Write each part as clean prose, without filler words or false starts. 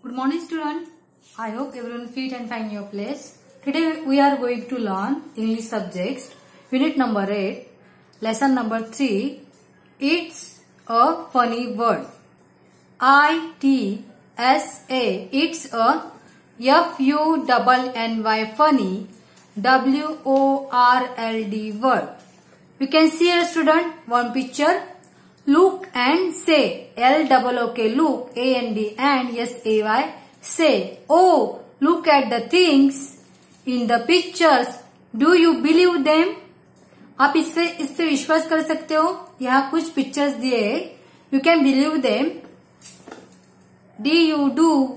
Good morning, student. I hope everyone fit and find your place. Today we are going to learn English subjects, unit number 8, lesson number 3. It's a funny word. ITSA. It's a FUNNY funny WORLD word. You can see here, student, one picture. Look and say. LOOK, look, AND SAY, say. Oh, look at the things in the pictures. Do you believe them? आप इस पे विश्वास कर सकते हो. यहाँ कुछ pictures दिए हैं. You can believe them. DUDYOU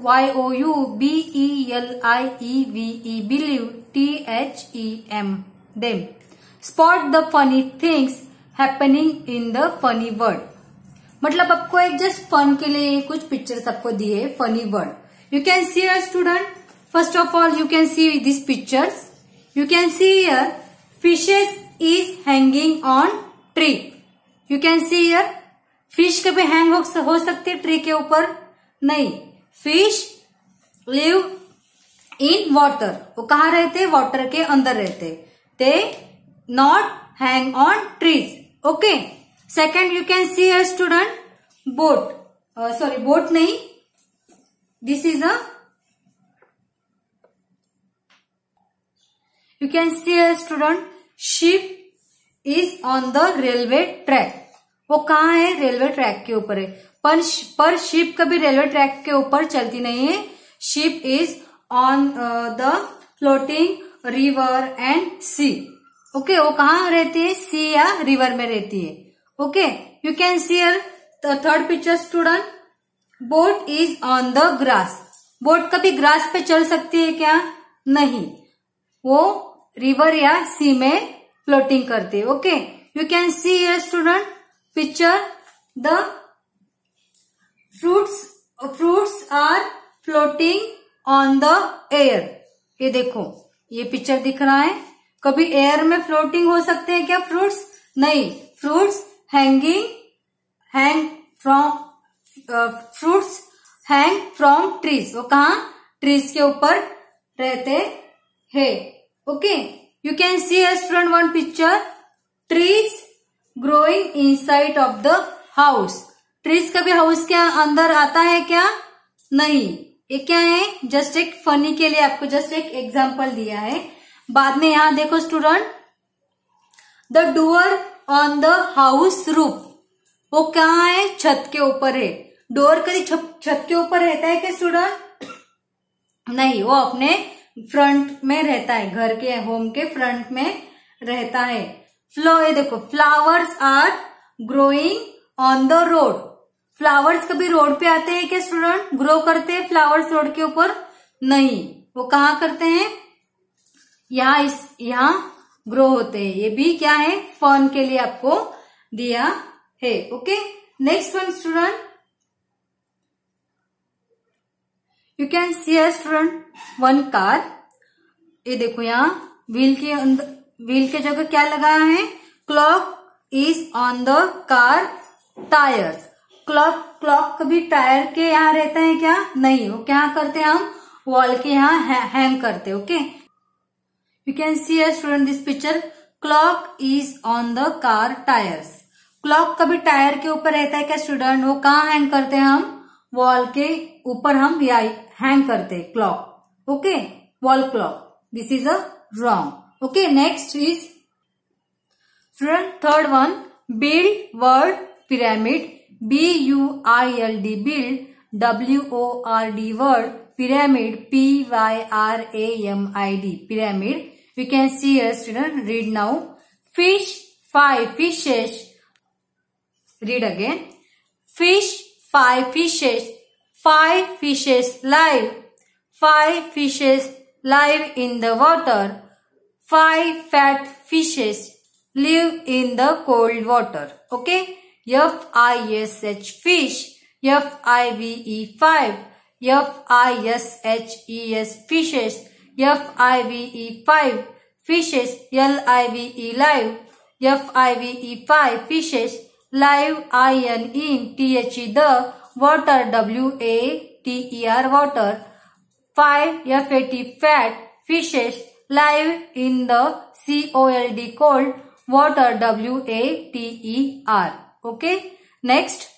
BELIEVE believe THEM them. Spot the funny things happening in the funny word. मतलब आपको एक जस्ट फन के लिए कुछ पिक्चर्स आपको दिए funny word. You can see here, student. First of all you can see this pictures. You can see here fishes is hanging on tree. You can see here. Fish कभी hang हो सकती है tree के ऊपर? नहीं. Fish live in water. वो कहाँ रहते? वाटर के अंदर रहते. They not hang on trees. Okay. Second you can see here, student, boat. Sorry, boat नहीं. This is you can see a student, ship is on the railway track. वो कहाँ है? रेलवे ट्रैक के ऊपर है. पर शिप कभी railway track के ऊपर चलती नहीं है. Ship is on the floating river and sea. Okay. वो कहाँ रहती है? सी या रिवर में रहती है. Okay. You can see here the third picture, student. Boat is on the grass. Boat कभी ग्रास पे चल सकती है क्या? नहीं. वो रिवर या सी में फ्लोटिंग करते हैं. Okay. You can see here, student, picture. The fruits are floating on the air. ये देखो, ये पिक्चर दिख रहा है. कभी एयर में फ्लोटिंग हो सकते हैं क्या फ्रूट्स? नहीं. Fruits hang from trees. वो कहा? ट्रीज के ऊपर रहते हैं. Okay. You can see here, student, one picture. Trees growing inside of the house. Trees कभी हाउस के अंदर आता है क्या? नहीं. ये क्या है? जस्ट एक फनी के लिए आपको जस्ट एक एग्जांपल दिया है. बाद में यहां देखो, student, the door on the house roof. वो कहाँ है? छत के ऊपर है. डोर कभी छत के ऊपर रहता है क्या, स्टूडेंट? नहीं. वो अपने फ्रंट में रहता है. घर के होम के फ्रंट में रहता है. ये देखो, flowers are growing on the road. Flowers कभी रोड पे आते हैं क्या, स्टूडेंट? ग्रो करते हैं फ्लावर्स रोड के ऊपर? नहीं. वो कहाँ करते हैं? यहाँ ग्रो होते हैं. ये भी क्या है? फन के लिए आपको दिया है. Okay. Next one, student, you can see a, student, one car. ये देखो, यहाँ व्हील के जगह क्या लगाया है? Clock is on the car tyres. Clock कभी टायर के यहाँ रहता है क्या? नहीं. वो क्या करते हैं? हम वॉल के यहाँ हैंग करते हैं. Okay. You can see a, student, this picture. Clock is on the car tyres. Clock कभी टायर के ऊपर रहता है क्या, स्टूडेंट? वो कहाँ हैंग करते हैं? हम वॉल के ऊपर हम हैंग करते हैं clock. Okay. Wall clock. This is a wrong. Okay. Next is, student, third one, build word pyramid. BUILD, build. WORD word, pyramid. PYRAMID, pyramid. We can see here, student, read now. Fish, 5 fishes. Read again. Fish, 5 fishes. 5 fishes live. 5 fishes live in the water. 5 fat fishes live in the cold water. Okay. FISH, fish. FIVE, 5. FISHES, fishes. FIVE, 5 fishes. LIVE, live. FIVE, 5 fishes. live, in, the, water, WATER water. 5. FAT fat fishes live in the cold water WATER. Okay. Next,